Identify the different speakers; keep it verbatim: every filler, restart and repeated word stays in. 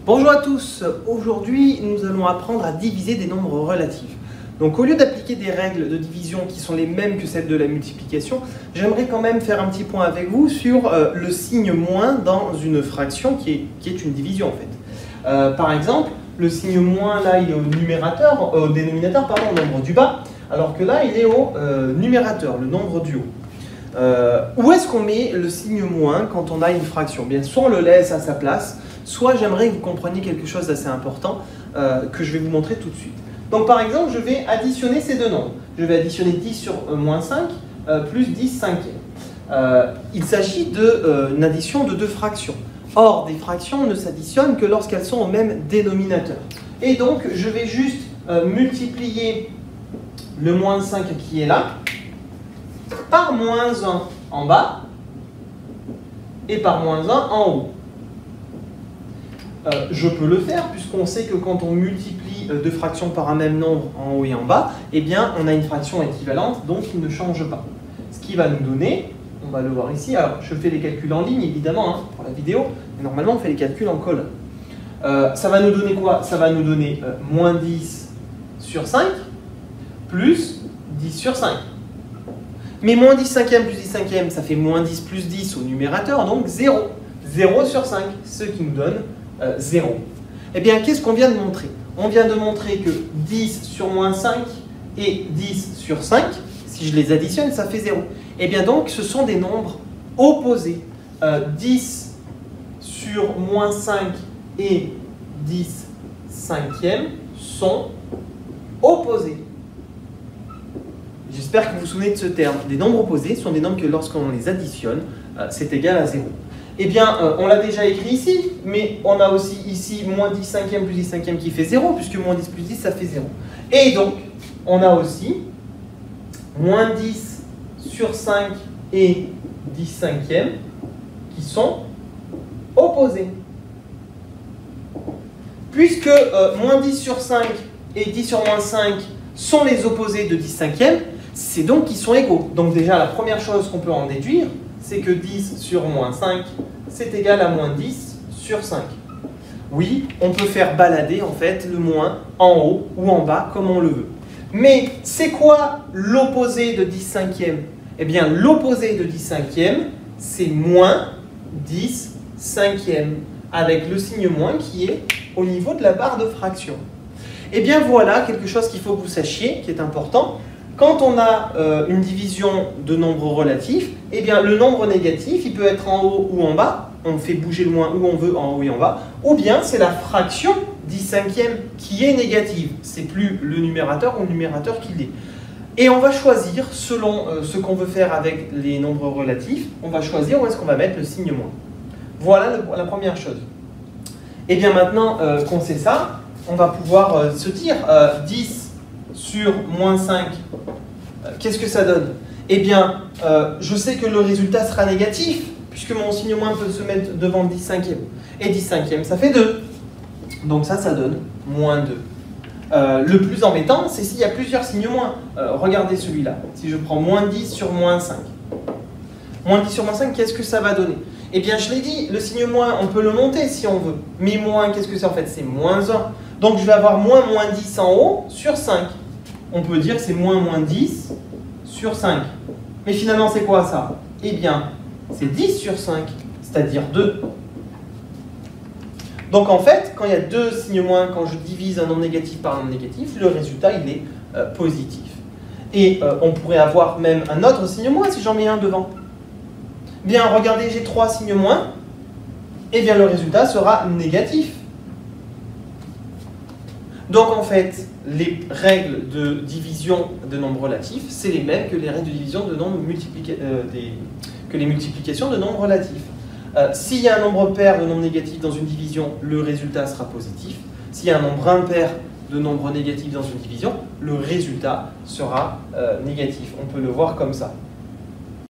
Speaker 1: Bonjour à tous, aujourd'hui nous allons apprendre à diviser des nombres relatifs. Donc au lieu d'appliquer des règles de division qui sont les mêmes que celles de la multiplication, j'aimerais quand même faire un petit point avec vous sur euh, le signe moins dans une fraction qui est, qui est une division en fait. Euh, par exemple, le signe moins là il est au numérateur, au dénominateur, pardon, au nombre du bas, alors que là il est au euh, numérateur, le nombre du haut. Euh, où est-ce qu'on met le signe moins quand on a une fraction? Bien, soit on le laisse à sa place, soit j'aimerais que vous compreniez quelque chose d'assez important euh, que je vais vous montrer tout de suite. Donc par exemple, je vais additionner ces deux nombres. Je vais additionner dix sur euh, moins cinq euh, plus dix cinquièmes. Euh, il s'agit d'une euh, addition de deux fractions. Or, des fractions ne s'additionnent que lorsqu'elles sont au même dénominateur. Et donc, je vais juste euh, multiplier le moins cinq qui est là par moins un en bas et par moins un en haut. Euh, je peux le faire puisqu'on sait que quand on multiplie deux fractions par un même nombre en haut et en bas, eh bien on a une fraction équivalente, donc il ne change pas. Ce qui va nous donner, on va le voir ici, alors je fais les calculs en ligne évidemment hein, pour la vidéo, mais normalement on fait les calculs en colonne. Euh, ça va nous donner quoi? Ça va nous donner euh, moins dix sur cinq plus dix sur cinq. Mais moins dix cinquièmes plus dix cinquièmes, ça fait moins dix plus dix au numérateur, donc zéro. zéro sur cinq, ce qui nous donne euh, zéro. Eh bien, qu'est-ce qu'on vient de montrer? On vient de montrer que dix sur moins cinq et dix sur cinq, si je les additionne, ça fait zéro. Eh bien donc, ce sont des nombres opposés. Euh, dix sur moins cinq et dix cinquièmes sont opposés. J'espère que vous vous souvenez de ce terme. Des nombres opposés sont des nombres que lorsqu'on les additionne, euh, c'est égal à zéro. Eh bien, euh, on l'a déjà écrit ici, mais on a aussi ici moins dix cinquièmes plus dix cinquièmes qui fait zéro, puisque moins dix plus dix, ça fait zéro. Et donc, on a aussi moins dix sur cinq et dix cinquièmes qui sont opposés. Puisque euh, moins dix sur cinq et dix sur moins cinq sont les opposés de dix cinquièmes, c'est donc qu'ils sont égaux. Donc déjà, la première chose qu'on peut en déduire, c'est que dix sur moins cinq, c'est égal à moins dix sur cinq. Oui, on peut faire balader en fait le moins en haut ou en bas comme on le veut. Mais c'est quoi l'opposé de dix cinquièmes? Eh bien, l'opposé de dix cinquièmes, c'est moins dix cinquièmes, avec le signe moins qui est au niveau de la barre de fraction. Eh bien voilà quelque chose qu'il faut que vous sachiez, qui est important. Quand on a euh, une division de nombres relatifs, eh bien le nombre négatif, il peut être en haut ou en bas. On fait bouger le moins où on veut, en haut et en bas. Ou bien c'est la fraction dix cinquièmes qui est négative. C'est plus le numérateur ou le numérateur qui l'est. Et on va choisir, selon euh, ce qu'on veut faire avec les nombres relatifs, on va choisir où est-ce qu'on va mettre le signe moins. Voilà le, la première chose. Et bien maintenant euh, qu'on sait ça, on va pouvoir euh, se dire euh, dix sur moins cinq, euh, qu'est-ce que ça donne? Eh bien, euh, je sais que le résultat sera négatif, puisque mon signe moins peut se mettre devant dix cinquièmes. Et dix cinquièmes, ça fait deux. Donc ça, ça donne moins deux. Euh, le plus embêtant, c'est s'il y a plusieurs signes moins. Euh, regardez celui-là. Si je prends moins dix sur moins cinq. Moins dix sur moins cinq, qu'est-ce que ça va donner? Eh bien, je l'ai dit, le signe moins, on peut le monter si on veut. Mais moins, qu'est-ce que c'est en fait? C'est moins un. Donc, je vais avoir moins moins dix en haut sur cinq. On peut dire que c'est moins moins dix sur cinq. Mais finalement, c'est quoi ça? Eh bien, c'est dix sur cinq, c'est-à-dire deux. Donc, en fait, quand il y a deux signes moins, quand je divise un nombre négatif par un nombre négatif, le résultat, il est euh, positif. Et euh, on pourrait avoir même un autre signe moins si j'en mets un devant. Bien, regardez, j'ai trois signes moins, et bien le résultat sera négatif. Donc en fait, les règles de division de nombres relatifs, c'est les mêmes que les règles de division de nombres multiplica euh, des... que les multiplications de nombres relatifs. Euh, S'il y a un nombre pair de nombres négatifs dans une division, le résultat sera positif. S'il y a un nombre impair de nombres négatifs dans une division, le résultat sera euh, négatif. On peut le voir comme ça.